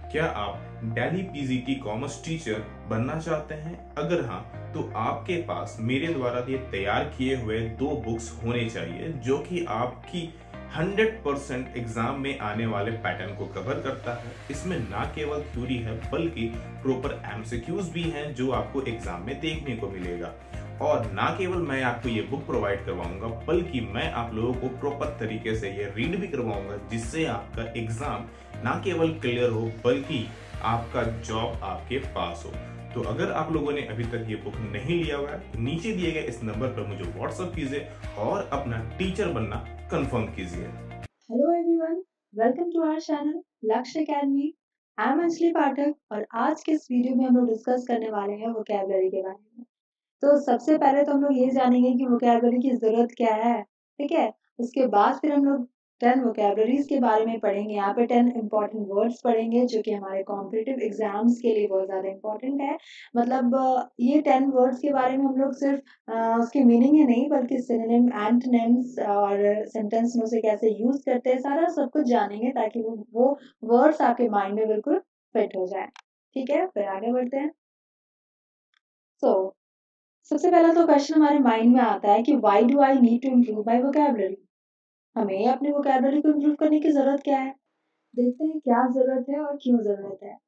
क्या आप Delhi PGT commerce teacher बनना चाहते हैं? अगर हाँ, तो आपके पास मेरे द्वारा ये तैयार किए हुए 2 बुक्स होने चाहिए जो कि आपकी 100% एग्जाम में आने वाले पैटर्न को कवर करता है। इसमें ना केवल थ्योरी है बल्कि प्रॉपर एमसीक्यूज भी हैं जो आपको एग्जाम में देखने को मिलेगा। और ना केवल मैं आपको ये बुक प्रोवाइड करवाऊंगा बल्कि मैं आप लोगों को प्रॉपर तरीके से ये रीड भी करवाऊंगा जिससे आपका एग्जाम ना केवल क्लियर हो बल्कि आपका जॉब आपके पास हो। तो अगर आप लोगों ने अभी तक ये बुक नहीं लिया हुआ है तो नीचे दिए गए इस नंबर पर मुझे व्हाट्सएप कीजिए और अपना टीचर बनना कंफर्म कीजिए। Hello everyone, welcome to our channel Lakshya academy. I am Anjali Pathak और आज के इस वीडियो में हम लोग डिस्कस करने वाले हैं वोकैबुलरी के बारे में। तो सबसे पहले तो हम लोग ये जानेंगे कि वोकैबुलरी की ज़रूरत क्या है, ठीक है? उसके बाद फिर हम लोग 10 वोकैबुलरीज़ के बारे में पढ़ेंगे। यहाँ पे 10 इम्पोर्टेंट वर्ड्स पढ़ेंगे जो कि हमारे कॉम्पिटिटिव एग्ज़ाम्स के लिए बहुत ज़्यादा इम्पोर्टेंट है। मतलब ये 10 वर्ड्स के बारे में हम लोग सिर्फ उसकी मीनिंग ही नहीं बल्कि सिनोनिम, एंटोनिम्स और सेंटेंस में उसे कैसे यूज़ करते हैं, सारा सब कुछ जानेंगे ताकि वो वर्ड्स आपके माइंड में बिल्कुल फिट हो जाए। ठीक है? फिर आगे बढ़ते हैं। सो सबसे पहला तो क्वेश्चन हमारे माइंड में आता है कि why do I need to improve my vocabulary? हमें अपनी वोकैबुलरी को इम्प्रूव करने की जरूरत क्या है? देखते हैं क्या जरूरत है और क्यों जरूरत है।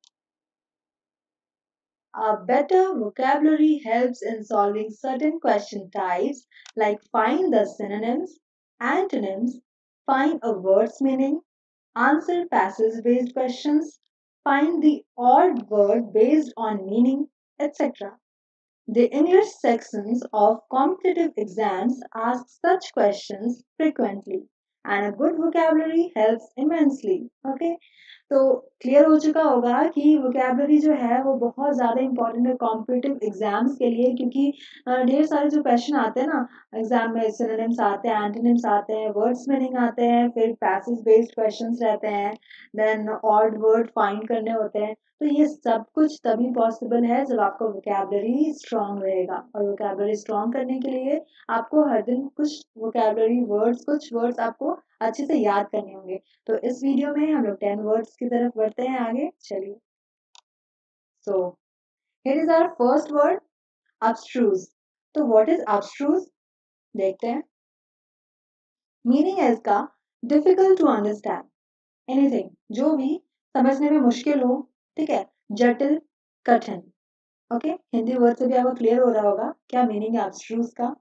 A better vocabulary helps in solving certain question types like find the synonyms, antonyms, find a word's meaning, answer passage-based questions, find the odd word based on meaning, etc. The English sections of competitive exams ask such questions frequently, and a good vocabulary helps immensely. Okay, तो clear हो चुका होगा कि vocabulary जो है वो बहुत ज़्यादा इंपॉर्टेंट है कॉम्पिटिटिव एग्जाम्स के लिए, क्योंकि ढेर सारे जो क्वेश्चन आते हैं ना एग्जाम में, सिनोनिम्स आते हैं, एंटोनिम्स आते हैं, वर्ड्स मीनिंग आते हैं, फिर पैसेज बेस्ड क्वेश्चंस रहते हैं, देन ऑड वर्ड फाइंड करने होते हैं। तो ये सब कुछ तभी पॉसिबल है जब आपका वोकैबुलरी स्ट्रांग रहेगा, और वोकैबुलरी स्ट्रांग करने के लिए आपको हर दिन कुछ वोकैबुलरी वर्ड्स, कुछ वर्ड्स आपको अच्छे से याद करने होंगे। तो इस वीडियो में हम लोग 10 वर्ड्स की तरफ बढ़ते हैं आगे। चलिए, so here is our first word, abstruse। तो व्हाट इज abstruse? देखते हैं। मीनिंग है इसका डिफिकल्ट टू अंडरस्टैंड एनीथिंग, जो भी समझने में मुश्किल हो, ठीक है, जटिल, कठिन। ओके, हिंदी वर्ड से भी आपको क्लियर हो रहा होगा क्या मीनिंग है abstruse का।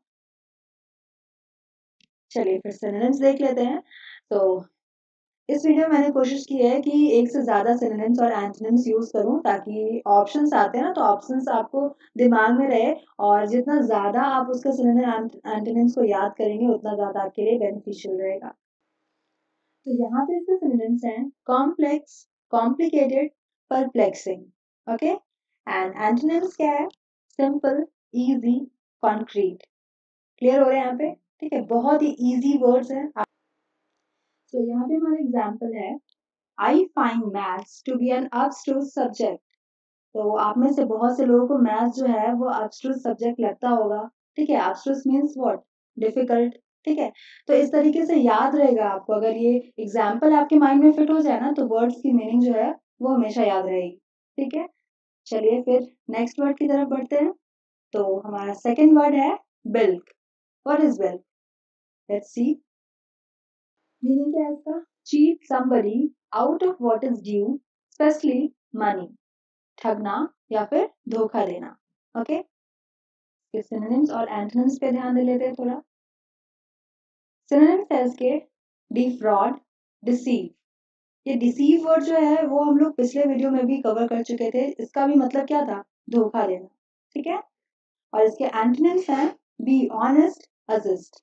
चलिए फिर सिनोनिम्स देख लेते हैं। तो इस वीडियो में मैंने कोशिश की है कि एक से ज़्यादा सिनोनिम्स और एंटोनिम्स यूज़ करूं ताकि ऑप्शंस आते हैं ना तो ऑप्शंस आपको दिमाग में रहे, और जितना ज़्यादा आप उसका सिनोनिम एंटोनिम्स को याद करेंगे उतना ज़्यादा आपके लिए बेनिफिशियल रहेगा। तो यहाँ पे इसके सिनोनिम्स हैं complex, complicated, perplexing. Okay, and antonyms क्या है? Simple, easy, concrete. क्लियर हो रहे हैं यहाँ पे? ठीक है, बहुत ही इजी वर्ड्स हैं। तो यहाँ पे हमारा एग्जाम्पल है, I find maths to be an abstruse subject. तो आप में से बहुत से लोगों को मैथ्स जो है वो abstruse सब्जेक्ट लगता होगा। ठीक है, abstruse मीन्स व्हाट? डिफिकल्ट। ठीक है, तो इस तरीके से याद रहेगा आपको। अगर ये एग्जाम्पल आपके माइंड में फिट हो जाए ना तो वर्ड्स की मीनिंग जो है वो हमेशा याद रहेगी। ठीक है, चलिए फिर नेक्स्ट वर्ड की तरफ बढ़ते हैं। तो हमारा सेकेंड वर्ड है bilk. What is bilk? Let's see. Meaning क्या है इसका? Cheat somebody out of what is due, especially money। ठगना या फिर धोखा देना। ओके, सिनोनिम्स और एंटोनिम्स पे ध्यान दे लेते हैं थोड़ा। सिनोनिम्स है इसके डिफ्रॉड, डिसीव। ये डिसीव वर्ड जो है वो हम लोग पिछले वीडियो में भी कवर कर चुके थे। इसका भी मतलब क्या था? धोखा देना। ठीक है, और इसके एंटोनिम्स हैं बी ऑनेस्ट, असिस्ट।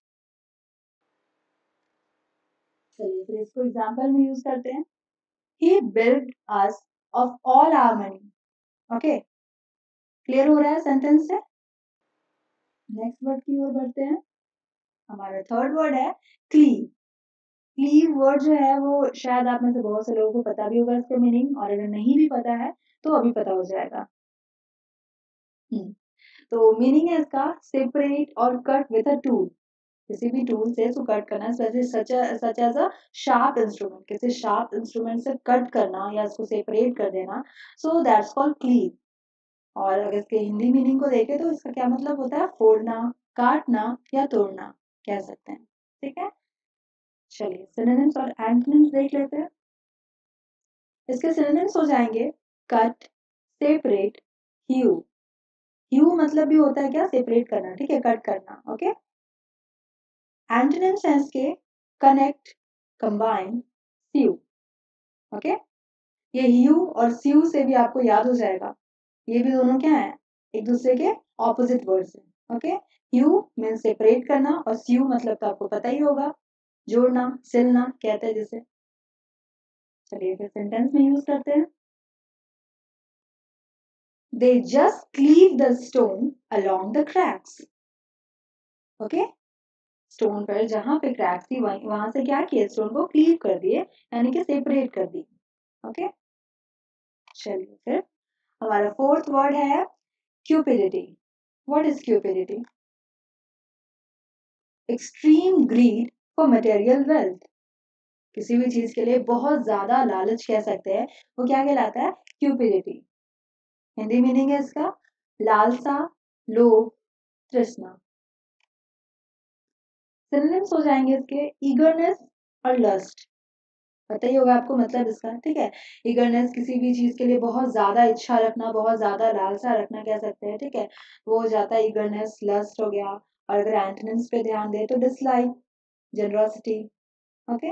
चलिए फिर इसको एग्जांपल में यूज करते हैं। He built us of all our money। Okay, clear हो रहा है सेंटेंस से? नेक्स्ट वर्ड की ओर बढ़ते हैं। हमारा थर्ड वर्ड है क्लीव। क्लीव वर्ड जो है वो शायद आप में से बहुत से लोगों को पता भी होगा इसका मीनिंग, और अगर नहीं भी पता है तो अभी पता हो जाएगा। तो मीनिंग है इसका सेपरेट और कट विद अ टूल। किसी भी टूल से इसको कट करना, such as a sharp instrument, किसी शार्प इंस्ट्रूमेंट से कट करना या इसको सेपरेट कर देना, सो दैट्स कॉल्ड क्लीव। और अगर इसके हिंदी मीनिंग को देखें तो इसका क्या मतलब होता है, फोड़ना, काटना या तोड़ना कह सकते हैं। ठीक है, चलिए सिनोनिम्स और एंटोनिम्स देख लेते हैं। इसके सिनोनिम्स हो जाएंगे कट, सेपरेट, ह्यू। ह्यू मतलब भी होता है क्या, सेपरेट करना, ठीक है, कट करना। ओके, एंटोनिम्स हैं इसके कनेक्ट, कंबाइन, स्यू। ओके, ये ह्यू और स्यू से भी आपको याद हो जाएगा, ये भी दोनों क्या है, एक दूसरे के ऑपोजिट वर्ड्स हैं। ओके, ह्यू मीन्स सेपरेट करना और स्यू मतलब तो आपको पता ही होगा, जोड़ना, सिलना कहते हैं जिसे। चलिए फिर सेंटेंस में यूज करते हैं। They just cleave the stone along the cracks. Okay, stone पर जहां पे क्रैक्स थी वहां से क्या किया, स्टोन को क्लीव कर दिए, यानी कि सेपरेट कर दी। ओके, चलिए फिर हमारा फोर्थ वर्ड है cupidity. What is cupidity? Extreme greed for material wealth. किसी भी चीज के लिए बहुत ज्यादा लालच कह सकते हैं, वो क्या कहलाता है, क्यूपिडिटी। हिंदी मीनिंग है इसका लालसा, लोभ, तृष्णा। सिनोनिम्स हो जाएंगे इसके ईगरनेस और लस्ट। पता ही होगा आपको मतलब इसका, ठीक है। ईगरनेस किसी भी चीज के लिए बहुत ज्यादा इच्छा रखना, बहुत ज्यादा लालसा रखना कह सकते हैं, ठीक है, वो हो जाता है ईगरनेस। लस्ट हो गया, और अगर एंटोनिम्स पे ध्यान दे तो डिसलाइक, जनरोसिटी। ओके,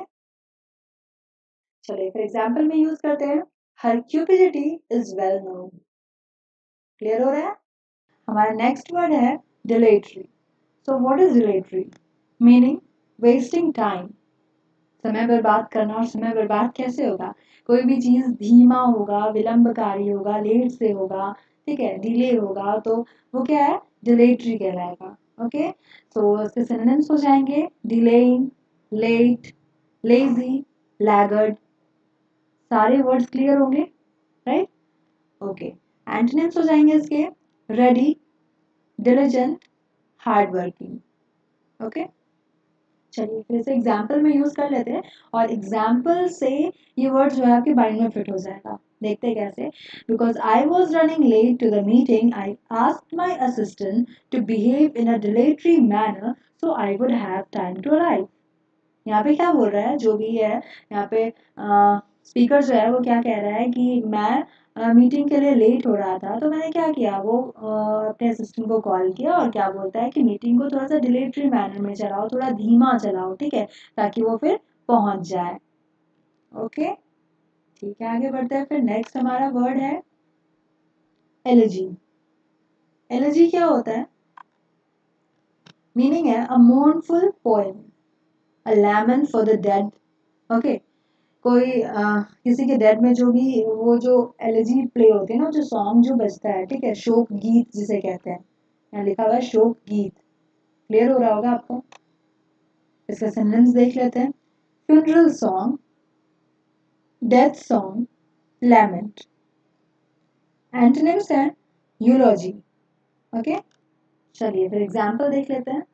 चलिए फिर एग्जांपल में यूज करते हैं। Her cupidity is well known. Clear हो रहा है? हमारा नेक्स्ट वर्ड है dilatory. So what is dilatory? Meaning wasting time, समय बर्बाद करना। और समय बर्बाद कैसे होगा, कोई भी चीज धीमा होगा, विलंबकारी होगा, लेट से होगा, ठीक है, डिले होगा, तो वो क्या है, डिलेटरी कहलाएगा। ओके, तो इसके सिनोनिम्स हो जाएंगे डिलेइंग, लेट, लेजी, लैगर्ड। सारे वर्ड्स क्लियर होंगे, राइट? ओके, एंटोनिम्स हो जाएंगे इसके ready, diligent, hard working. Okay, चलिए फिर से एग्जाम्पल में यूज कर लेते हैं, और एग्जाम्पल से ये वर्ड जो है आपके माइंड में फिट हो जाएगा। देखते हैं कैसे। Because I was running late to the meeting, I asked my assistant to behave in a dilatory manner so I would have time to arrive. यहाँ पे क्या बोल रहा है, जो भी है यहाँ पे स्पीकर जो है वो क्या कह रहा है कि मैं मीटिंग के लिए लेट हो रहा था, तो मैंने क्या किया, वो अपने असिस्टेंट को कॉल किया और क्या बोलता है कि मीटिंग को थोड़ा सा डिलेटरी मैनर में चलाओ, थोड़ा धीमा चलाओ, ठीक है, ताकि वो फिर पहुंच जाए। ओके, ठीक है, आगे बढ़ते हैं। फिर नेक्स्ट हमारा वर्ड है एलिजी। एलिजी क्या होता है? मीनिंग है a mournful poem, a lament for the dead. Okay, कोई किसी के डेड में जो भी वो जो एलिजी प्ले होती है ना, जो सॉन्ग जो बजता है, ठीक है, शोक गीत जिसे कहते हैं, यहाँ लिखा हुआ है शोक गीत। क्लियर हो रहा होगा आपको? इसका सिनोनिम्स देख लेते हैं। Funeral song, death song, lament. Antonyms है यूलॉजी। ओके, चलिए फिर एग्जांपल देख लेते हैं।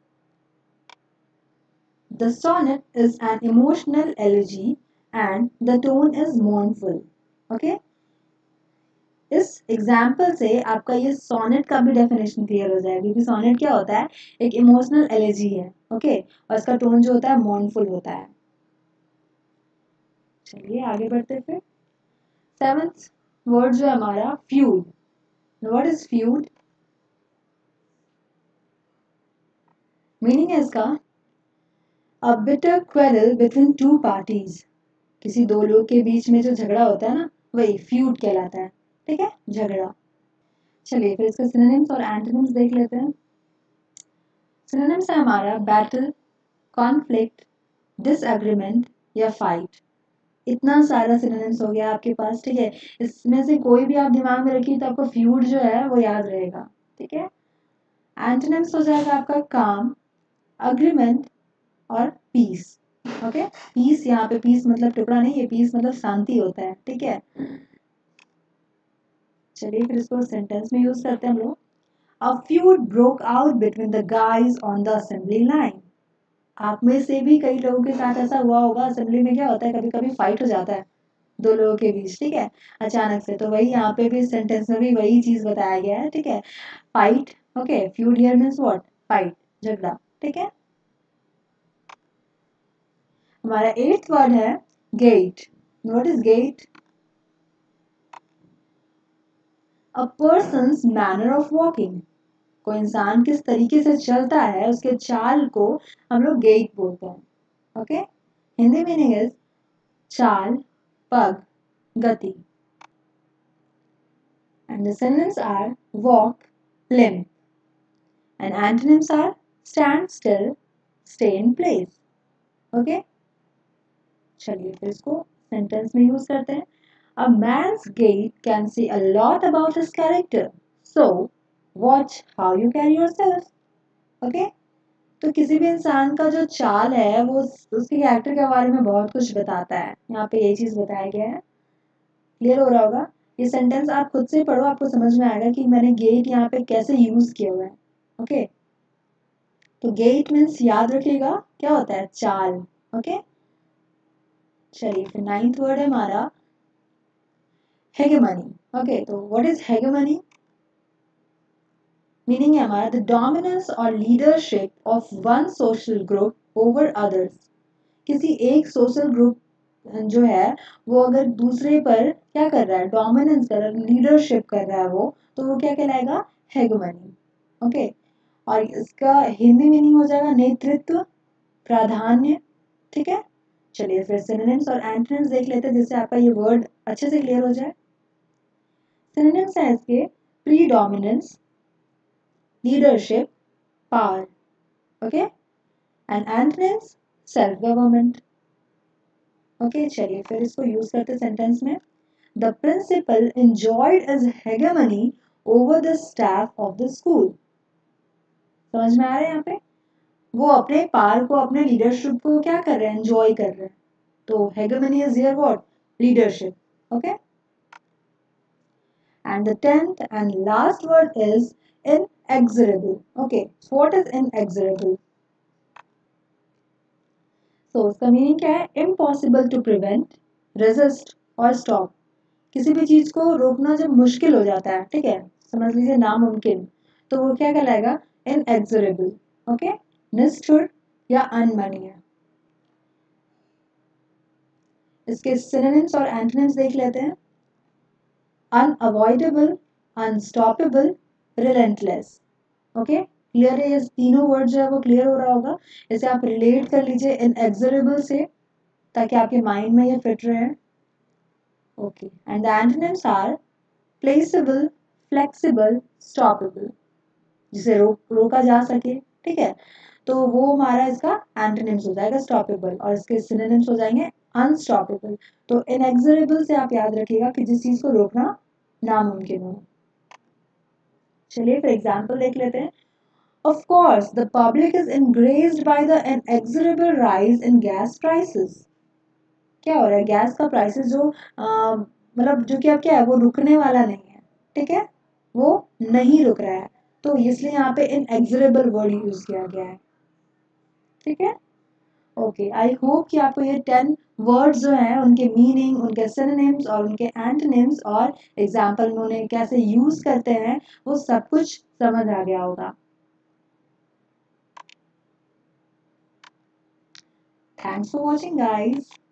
The sonnet is an emotional elegy and the tone is mournful. Okay, इस एग्जाम्पल से आपका ये सोनेट का भी डेफिनेशन क्लियर हो जाएगा, क्योंकि सोनेट क्या होता है, एक इमोशनल एलिजी है। ओके, और इसका टोन जो होता है मॉर्नफुल होता है। चलिए आगे बढ़ते फिर। सेवंथ वर्ड जो है हमारा feud. What is feud? Meaning है इसका a bitter quarrel between two parties. किसी दो लोग के बीच में जो झगड़ा होता है ना, वही फ्यूड कहलाता है, ठीक है, झगड़ा। चलिए फिर इसका सिनोनिम्स और एंटोनिम्स देख लेते हैं। सिनोनिम्स है हमारा बैटल, कॉन्फ्लिक्ट, डिसएग्रीमेंट या फाइट। इतना सारा सिनोनिम्स हो गया आपके पास, ठीक है, इसमें से कोई भी आप दिमाग में रखिए तो आपको फ्यूड जो है वो याद रहेगा, ठीक है। एंटोनिम्स हो जाएगा आपका काम, अग्रीमेंट और पीस। ओके, पीस, यहाँ पे पीस मतलब टुकड़ा नहीं, ये पीस मतलब शांति होता है, ठीक है। चलिए फिर इसको सेंटेंस में यूज करते हैं हम लोग। A feud broke out between the guys on the assembly line. आप में से भी कई लोगों के साथ ऐसा हुआ होगा, असेंबली में क्या होता है, कभी कभी फाइट हो जाता है दो लोगों के बीच, ठीक है, अचानक से। तो वही यहाँ पे भी सेंटेंस में भी वही चीज बताया गया है, ठीक है, fight. Okay, feud here means what, fight, झगड़ा, ठीक है। हमारा 8th वर्ड है gait. What is gait? A person's manner of walking. कोई इंसान किस तरीके से चलता है उसके चाल को हम लोग गेट बोलते हैं। ओके, हिंदी मीनिंग इज चाल, पग, गति। And the synonyms are walk, limp. And antonyms are stand still, stay in place. Okay? चलिए फिर इसको सेंटेंस में यूज करते हैं। A man's gait can say a lot about his character. So, watch how you carry yourself. Okay? तो किसी भी इंसान का जो चाल है वो उसके कैरेक्टर के बारे में बहुत कुछ बताता है। यहाँ पे ये चीज बताया गया है। क्लियर हो रहा होगा? ये सेंटेंस आप खुद से पढ़ो, आपको समझ में आएगा कि मैंने गेट यहाँ पे कैसे यूज किया हुआ है। ओके, तो गेट मीन्स याद रखिएगा क्या होता है, चाल। ओके, चलिए फिर 9th वर्ड है हमारा हेगेमनी। ओके, तो व्हाट इज हेगेमनी? मीनिंग है हमारा द डोमिनेंस और leadership of one social group over others. किसी एक सोशल ग्रुप जो है वो अगर दूसरे पर क्या कर रहा है, डोमिनेंस कर रहा है, लीडरशिप कर रहा है वो, तो वो क्या कहलाएगा, हेगेमनी। ओके, और इसका हिंदी मीनिंग हो जाएगा नेतृत्व, प्राधान्य, ठीक है। चलिए फिर सिनोनिम्स और एंटोनिम्स देख लेते हैं जिससे आपका ये वर्ड अच्छे से क्लियर हो जाए। सिनोनिम्स है इसके predominance, leadership, power. Okay, and antonyms self government. Okay, चलिए फिर इसको यूज करते सेंटेंस में। The principal enjoyed his hegemony over the staff of the school. समझ में आ रहा है यहाँ पे, वो अपने पावर को, अपने लीडरशिप को क्या कर रहे हैं, एंजॉय कर रहे हैं। तो hegemony is here what, leadership. Okay, and the 10th and last word is inexorable. Okay, so what is inexorable? So इसका मीनिंग क्या है, इम्पॉसिबल टू प्रिवेंट, रेजिस्ट और स्टॉप। किसी भी चीज को रोकना जब मुश्किल हो जाता है, ठीक है, समझ लीजिए नामुमकिन, तो वो क्या कहलाएगा, इनएक्सोरेबल। ओके, निष्ठुर या अनमनीय। इसके सिनोनिम्स और एंटोनिम्स देख लेते हैं। Unavoidable, unstoppable, relentless. Okay, clear है, ये तीनों वर्ड जो है वो क्लियर हो रहा होगा। इसे आप रिलेट कर लीजिए इनएक्सोरेबल से ताकि आपके माइंड में ये फिट रहे। Okay, and the antonyms are placable, flexible, stoppable, जिसे रोका जा सके, ठीक है, तो वो हमारा इसका एंटोनिम्स हो जाएगा स्टॉपेबल, और इसके सिनोनिम्स हो जाएंगे अनस्टॉपेबल। तो इनएक्सोरेबल से आप याद रखिएगा कि जिस चीज को रोकना नामुमकिन हो। चलिए फिर एग्जाम्पल देख लेते हैं। Of course, the public is enraged by the inexorable rise in gas prices. क्या हो रहा है, गैस का प्राइसेस जो मतलब जो कि अब क्या है, वो रुकने वाला नहीं है, ठीक है, वो नहीं रुक रहा है, तो इसलिए यहाँ पे इनएक्सोरेबल वर्ड यूज किया गया है, ठीक है। ओके, आई होप कि आपको ये 10 वर्ड्स जो हैं उनके मीनिंग, उनके सिनोनिम्स और उनके एंटोनिम्स और एग्जाम्पल में उन्हें कैसे यूज करते हैं वो सब कुछ समझ आ गया होगा। Thanks for watching, guys.